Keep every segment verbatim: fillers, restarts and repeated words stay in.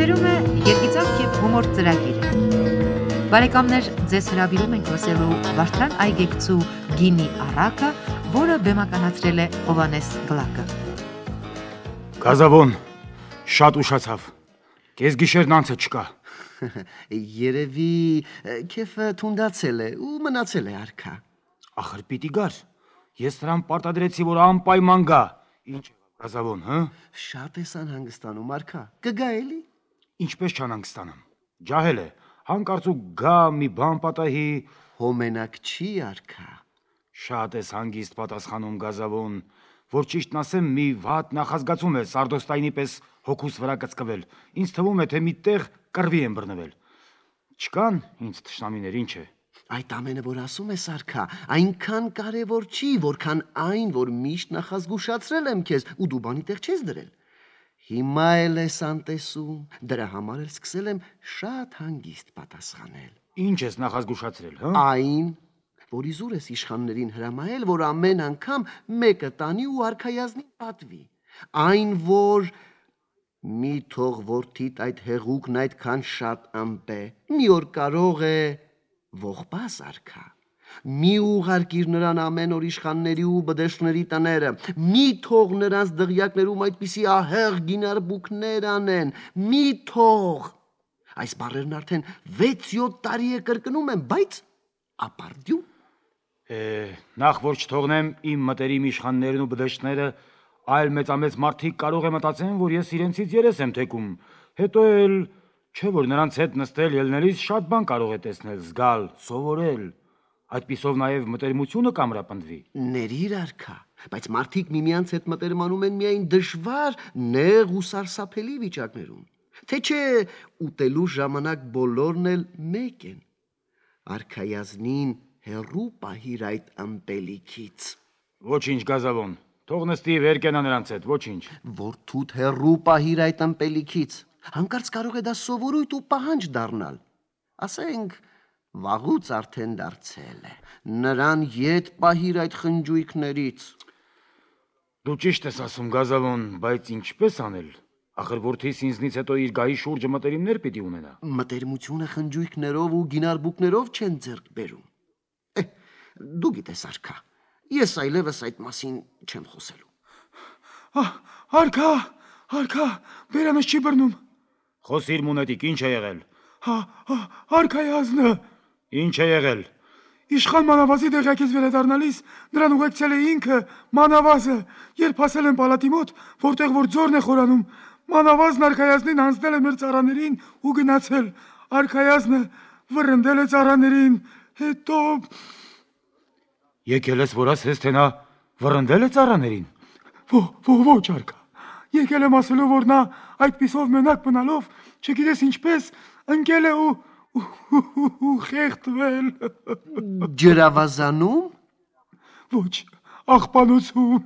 Եթերում է Երկիծակ և հումոր ծրագիրը։ Բարեկամներ, ձեզ հրավիրում ենք լսելու Վարդան Այգեկցու գինի առակը, որը բեմականացրել է Հովհաննես Գլակը։ Գազավոն, շատ ուշացավ, կես գիշերն անցը չկա։ Երևի քեֆը թունդացել է ու մնացել է արքա։ Ախր պիտի գար, ես նրան պարտադրեցի, որ անպայման գա։ Ինչ է Գազավոն, հը? Շատ ես անհանգստանում արքա, կգա էլի։ Ինչպես չանհանգստանամ, ջահել է, հանկարծ ու գա մի բան պատահի։ Հո մենակ չի արքա։ Շատ ես հանգիստ պատասխանում Գազավոն, որ ճիշտն ասեմ մի վատ նախազգացում է Սարդոստայնի պես հոգուս վրա կծկվել, ինձ թվում է, թե մի տեղ կռվի են բռնվել։ Չկան ինձ թշնամիներ, ինչ է։ Այդ ամենը, որ ասում ես արքա, այնքան կարևոր չի, որքան այն, որ միշտ նախազգուշացրել եմ քեզ ու դու բանի տեղ չես դրել։ Հիմա էլ ես անտեսում, դրա համար էլ սկսել եմ շատ հանգիստ պատասխանել։ Ինչ ես նախազգուշացրել, հա։ Այն, որ իզուր ես իշխաններին հրամայել, որ ամեն անգամ մեկը տանի ու արքայազնի պատվի։ Այն, որ մի թող որդիդ այդ հեղուկն այդքան շատ ըմպե, մի օր կարող է ողբաս արքա։ Մի ուղարկիր նրան ամեն օր իշխանների ու բդեշների տները, մի թող նրանց դղյակներում այդպիսի ահեղ գինարբուկներ անեն, մի թող։ Այս բառերն արդեն վեց-յոթ տարի է կրկնում եմ, բայց ապարդյու։ Է, նախ որ չթողնեմ իմ մտերիմ իշխաններն ու բդեշները, այլ մեծամեծ մարդիկ կարող է մտածեն, որ ես իրենցից երես եմ թեքում, հետո էլ չէ, որ նրանց հետ նստել ելնելիս շատ բան կարող է տեսնել, զգալ, սովորել, այդպիսով նաև մտերմությունը կամրապնդվի։ Ներիր արքա, բայց մարդիկ միմյանց հետ մտերմանում են միայն դժվար, նեղ ու սարսափելի վիճակներում, թե չէ ուտելու ժամանակ բոլորն էլ մեկ են։ Արքայազնին հեռու պահիր այդ ըմպելիքից։ Ոչինչ Գազավոն, թող նստի վեր կենա նրանց հետ, ոչինչ։ Որդուդ հեռու պահիր այդ ըմպելիքից, հանկարծ կարող է դա սովորույթ ու պահանջ դառնալ, ասենք վաղուց արդեն դարձել է, նրան ետ պահիր այդ խնջույքներից։ Դու ճիշտ ես ասում Գազավոն, բայց ինչպես անել, ախր որդիս ինձնից հետո իր գահի շուրջը մտերիմներ պիտի ունենա։ Մտերմությունը խնջույքներով ու գինարբուկներով չեն ձեռք բերում։ Է, դու գիտես արքա, ես այլևս այդ մասին չեմ խոսելու։ Արքա, արքա, բերանս չի բռնում։ Խոսիր մունետիկ, ինչ է եղել։ Հա, արքայազնը։ Ինչ է եղել։ Իշխան Մանավազի դեղյակից վերադառնալիս նրան ուղեկցել է ինքը Մանավազը, երբ հասել են պալատի մոտ, որտեղ որ ձորն է խորանում, Մանավազն արքայազնին հանձնել է մեր ծառաներին ու գնացել։ Արքայազնը վռնդել է ծառաներին, հետո եկել ես, որ ասես, թե նա վռնդել է ծառաներին։ Ոչ արքա, եկել եմ ասելու, որ նա այդպիսով մենակ մնալով, չգիտես ինչպես, ընկել է ու ու խեղդվել։ Ջրավազանում։ Ոչ, աղբանոցում։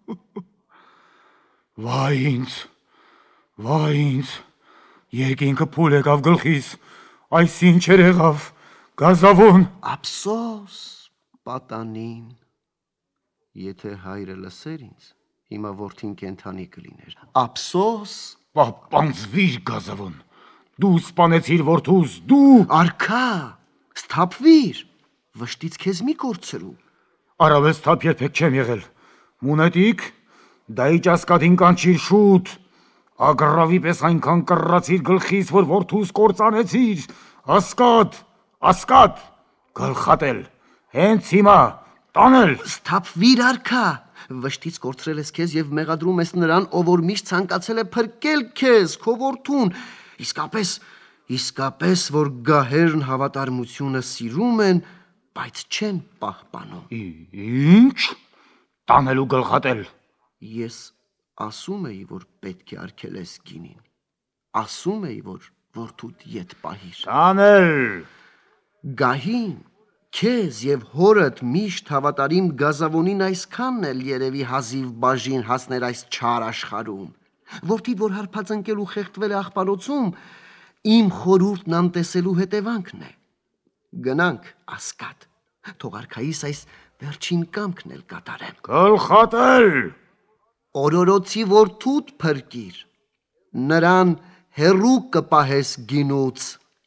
Վայ ինձ, վայ ինձ, երկինքը փուլ եկավ գլխիս, այս ինչ էր եղավ, Գազավոն։ Ափսոս պատանին, եթե հայրը լսեր ինձ, հիմա որդին կենթանի կլիներ։ Ափսոս։ Պապանձվիր Գազավոն, դու սպանեցիր որդուս, դու։ Արքա, սթափվիր, վշտից քեզ մի կորցրու։ Առավել սթափ երբեք չեմ եղել։ Մունետիկ, դա իջ ասկադին կանչիր շուտ, ագրավի պես այնքան կռացիր գլխիս, որ որդուս կործանեցիր, ասկադ, ասկադ, գլխատել, հենց հիմա, տանել։ Սթափվիր արքա, վշտից կորցրել ես քեզ և մեղադրում ես նրան, ով որ միշտ ցանկացել է փրկել քեզ, քո որդուն, իսկապես, իսկապես, որ գահերն հավատարմությունը սիրում են, բայց չեն պահպանում։ Ինչ, տանել ու գլխատել։ Ես ասում էի, որ պետք է արգելես գինին, ասում էի, որ որդուդ ետ պահիր։ Տանել։ Գահին, քեզ և հորդ միշտ հավատարիմ Գազավոնին այսքանն էլ երևի հազիվ բաժին հասներ այս չար աշխարհում, որդիդ, որ հարբած ընկել ու խեղդվել է աղբանոցում, իմ խորհուրդն անտեսելու հետևանքն է։ Գնանք, ասկադ, թող արքայիս այս վերջին կամքն էլ կատարեմ։ Գլխատել։ Օրորոցի որդուդ փրկիր, նրան հերու կպահես գինուց։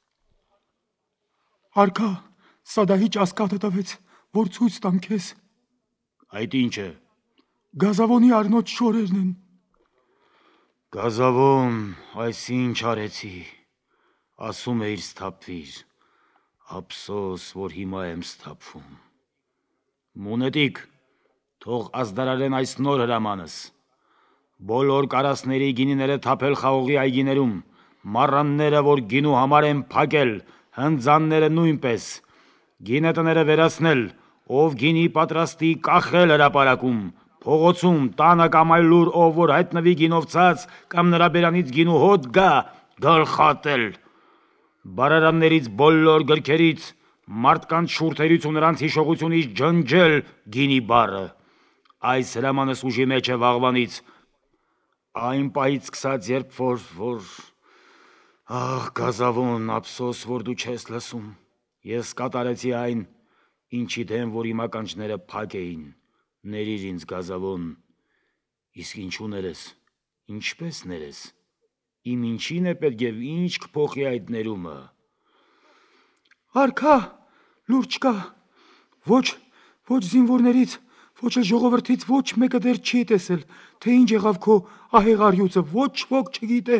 Արքա, սա դա հիչ ասկատը տվեց, որ ցույց տամ քեզ։ Այդ ինչ է։ Գազավոնի արնոց շորերն են։ Գազավոն, այս ինչ արեցի։ Ասում էիր սթափվիր։ Ափսոս, որ հիմա եմ սթափվում։ Մունետիկ, թող ազդարարեն այս նոր հրամանս։ Բոլոր կարասների գինիները թափել խաղողի այգիներում, մառանները, որ գինու համար են փակել, հնձանները նույնպես, գինետները վերացնել, ով գինի պատրաստի կախել հրապարակում, փողոցում, տանը կամ այլուր, ով որ հայտնվի գինով ցած կամ նրա բերանից գինու հոտ գա, գլխատել։ Բարարաններից բոլոր գրքերից, մարդկանց շուրթերից ու նրանց հիշողությունից ջնջել գինի բառը։ Այս հրամանս ուժի մեջ է վաղվանից, այն պահից սկսած, երբ որ, որ, ահ, Գազավոն, ափսոս, որ դու չես լսում, ես կատարեցի այն, ինչի դեմ, որ իմ ականջները փակ էին, ներիր ինձ Գազավոն, իսկ ինչու ներես, ինչպես ներես, իմ ինչին է պետք և ինչ կփոխի այդ ներումը։ Արքա, լուրջ կա, ոչ, ոչ զինվորներից, ոչ էլ ժողովրդից ոչ մեկը դեռ չի տեսել, թե ինչ եղավ քո ահեղ առյուծը, ոչ ոք չգիտե։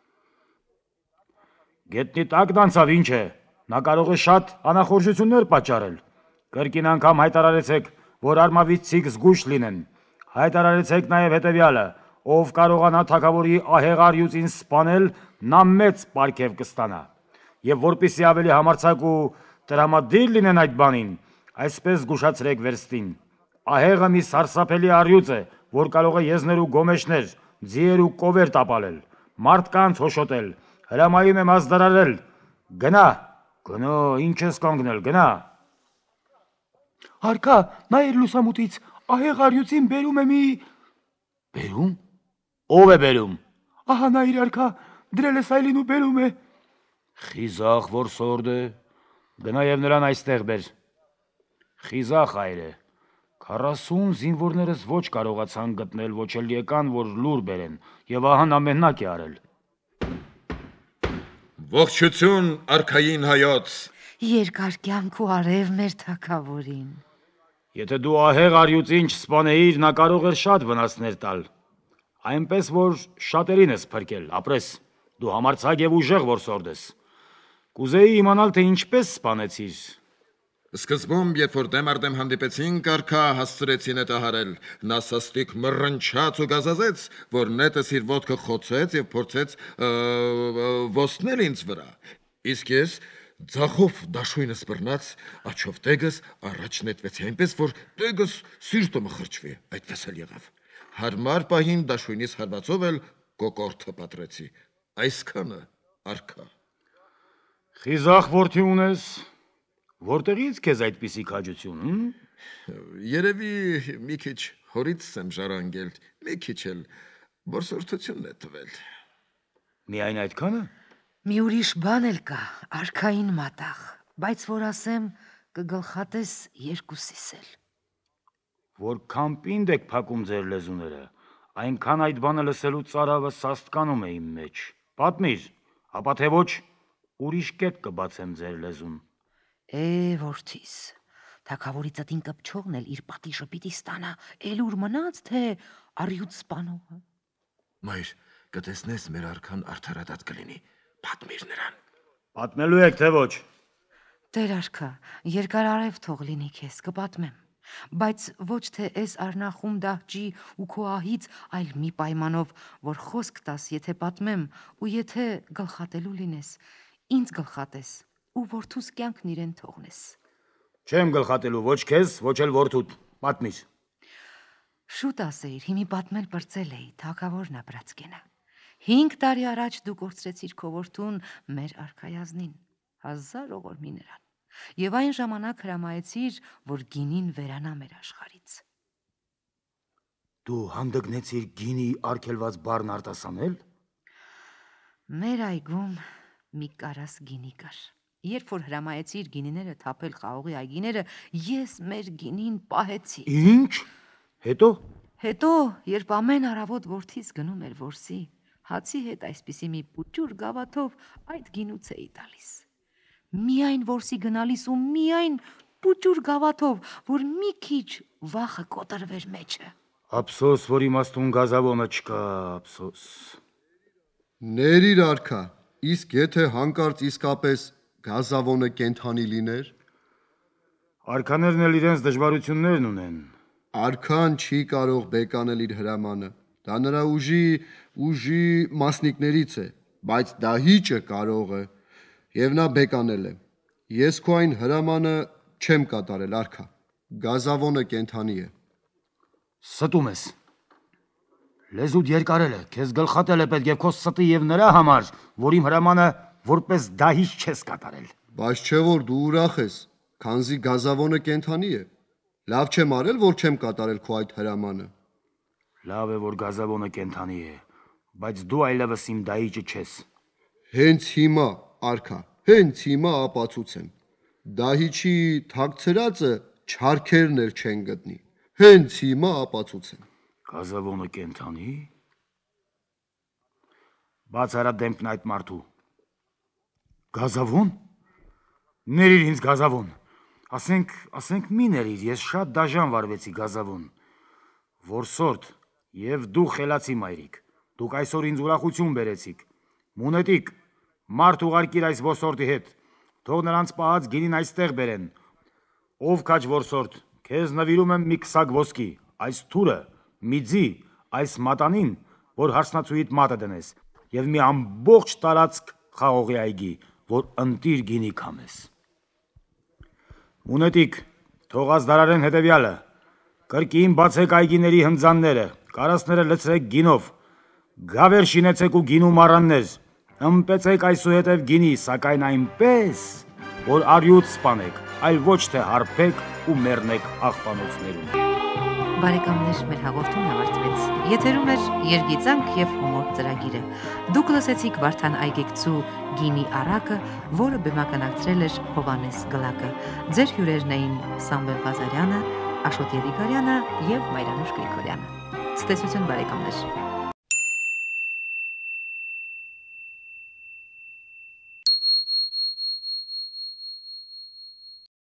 Գետնի տակն անցավ, ինչ է, նա կարող է շատ անախորժություններ պատճառել։ Կրկին անգամ հայտարարեցեք, որ արմավիցցիք զգույշ լինեն։ Հայտարարեցեք նաև հետևյալը, ով կարողանա թագավորի ահեղ առյուծին սպանել, նա մեծ պարգև կստանա։ Եվ որպեսզի ավելի համարձակ ու տրամադիր լինեն այդ բանին, այսպես զգուշացրեք վերստին։ Ահեղը մի սարսափելի առյուծ է, որ կարող է եզներ ու գոմեշներ, ձիեր ու կովեր տապալել, մարդկանց հոշոտել, հրամայում եմ ազդարարել, գնա, գնա, ինչ ես կանգնել, գնա։ Արքա, նայր լուսամուտից, ահեղ առյուծին բերում է մի… Բերում, ով է բերում։ Ահա նայր արքա, դրել է սայլին ու բերում է։ Խիզախ որսորդ է, գնա և նրան այստեղ բեր։ Խիզախ այր է, քառասուն զինվորներս ոչ կարողացան գտնել, ոչ էլ եկան, որ լուր բերեն, և ահա նա մենակ է արել։ Ողջություն արքային հայոց։ Երկար կյանք ու արև մեր թագավորին։ Եթե դու ահեղ առյուծին չսպանեիր, նա կարող էր շատ վնասներ տալ։ Այնպես, որ շատերին ես փրկել, ապրես, դու համարձակ և ուժեղ որսորդ ես։ Կուզեի իմանալ, թե ինչպես սպանեցիր։ Սկզբում, երբ որ դեմ առ դեմ հանդիպեցինք, արքա հասցրեցի նետահարել, նա սաստիկ մռնչաց ու գազազեց, որ նետս իր ոտքը խոցեց և փորձեց ոսնել ինձ վրա, իսկ ես ձախով դաշույնս բռնած, աչով տեգս առաջ նետվեցի, այնպես, որ տեգս սիրտը մխրճվի, այդպես էլ եղավ, հարմար պահին դաշույնիս հարվածով էլ կոկորդը պատրեցի, այսքանը արքա։ Խիզախ որդի ունես, որտեղից քեզ այդպիսի քաջություն։ Երևի մի քիչ հորից եմ ժառանգել, մի քիչ էլ որսորդությունն է տվել։ Միայն այդքանը։ Մի ուրիշ բան էլ կա, արքային մատաղ, բայց որ ասեմ, կգլխատես երկուսիս էլ։ Որքան պինդ եք փակում ձեր լեզուները, այնքան այդ բանը լսելու ծարավը սաստկանում է իմ մեջ։ Պատմիր, ապա թե ոչ, ուրիշ կետ կբացեմ ձեր լեզուն։ Է, որդիս, թագավորի ծտին կպչողն էլ իր պատիշը պիտի ստանա, էլ ուր մնաց, թե առյուծ սպանողը։ Մայր, կտեսնես մեր արքան արդարադատ կլինի, պատմիր նրան։ Պատմելու եք, թե ոչ։ Տեր արքա, երկար արև թող լինի քեզ, կպատմեմ, բայց ոչ թե էս արնախում դահջի ու քո ահից, այլ մի պայմանով, որ խոսք տաս, եթե պատմեմ, ու եթե գլխատելու լինես, ինձ գլխատես, ու որդուս կյանքն իրեն թողնես։ Չեմ գլխատելու ոչ քեզ, ոչ էլ որդուդ, պատմիր։ Շուտ ասեիր, հիմի պատմել պրծել էի, թագավորն ապրած կենա։ Հինգ տարի առաջ դու կորցրեցիր քո որդուն մեր արքայազնին, հազար ողորմի նրան, և այն ժամանակ հրամայեցիր, որ գինին վերանա մեր աշխարից։ Դու հանդգնեցիր գինի արգելված բառն արտասանել։ Մեր այգում մի կարաս գինի կար։ Երբ որ հրամայեցիր գինիները թափել խաղողի այգիները, ես մեր գինին պահեցի։ Ինչ։ Հետո։ Հետո, երբ ամեն առավոտ որդիս գնում էր որսի, հացի հետ այսպիսի մի պուճուր գավաթով այդ գինուց էի տալիս։ Միայն որսի գնալիս ու միայն պուճուր գավաթով, որ մի քիչ վախը կոտրվեր մեջը։ Ափսոս, որ իմաստուն գազավոնը չկա, ափսոս։ Ներիր արքա, իսկ եթե հանկարծ իսկապես գազավոնը կենթանի լիներ։ Արքաներն էլ իրենց դժվարություններն ունեն։ Արքան չի կարող բեկանել իր հրամանը։ Դա նրա ուժի ուժի մասնիկներից է, բայց դահիճը կարող է, եւ նա բեկանել է։ Ես քո այն հրամանը չեմ կատարել, արքա։ Գազավոնը կենթանի է։ Ստում ես։ Լեզուդ երկարել է, քեզ գլխատել է պետք եւ քո ստի եւ նրա համար, որ իմ հրամանը որպես դահիճ չես կատարել։ Բայց չէ որ դու ուրախ ես, քանզի գազավոնը կենթանի է։ Լավ չեմ արել, որ չեմ կատարել քո այդ հրամանը։ Լավ է, որ գազավոնը կենթանի է, բայց դու այլևս իմ դահիճը չես։ Հենց հիմա, արքա, հենց հիմա ապացուցեմ։ Դահիճի թաքցրածը չարքերն էլ չեն գտնի։ Հենց հիմա ապացուցեմ։ Գազավոնը կենթանի։ Բաց արա դեմքն այդ մարդու։ Գազավոն։ Ներիր ինձ գազավոն։ Ասենք, ասենք մի ներիր, ես շատ դաժան վարվեցի գազավոն։ Որսորդ, եւ դու խելացի մայրիկ։ Դուք այսօր ինձ ուրախություն բերեցիք։ Մունետիկ, մարդ ուղարկիր այս որսորդի հետ։ Թող նրանց պահած գինին այստեղ բերեն։ Ով քաջ որսորդ, քեզ նվիրում եմ մի քսակ ոսկի, այս թուրը, մի ձի, այս մատանին, որ հարսնացուիդ մատը դնես, եւ մի ամբողջ տարածք խաղողի այգի, որ ընտիր գինի քամես։ Մունետիկ, թող ազդարարեն հետևյալը։ Կրկին բացեք այգիների հնձանները, կարասները լցրեք գինով, գավեր շինեցեք ու գինու մառաններ, ըմպեցեք այսուհետև գինի, սակայն այնպես, որ արյուծ սպանեք, այլ ոչ թե հարբեք ու մեռնեք աղբանոցներում։ Բարեկամներ, մեր հաղորդումն ավարտվեց։ Եթերում էր Երգիծանք եւ հումոր ծրագիրը։ Դուք լսեցիք Վարդան Այգեկցու Գինի առակը, որը բեմականացրել էր Հովհաննես Գլակը։ Ձեր հյուրերն էին Սամվել Ղազարյանը, Աշոտ Եղիգարյանը եւ Մայրանուշ Գրիգորյանը։ Ցտեսություն բարեկամներ։